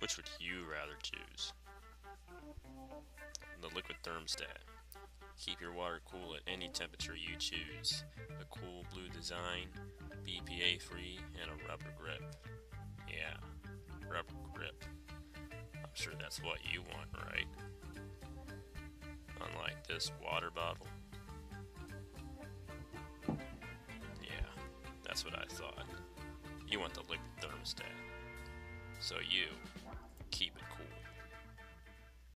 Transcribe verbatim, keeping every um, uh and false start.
Which would you rather choose? The liquid thermostat. Keep your water cool at any temperature you choose. A cool blue design, B P A free, and a rubber grip. Yeah, rubber grip. I'm sure that's what you want, right? Unlike this water bottle. Yeah, that's what I thought. You want the liquid thermostat. So you keep it cool.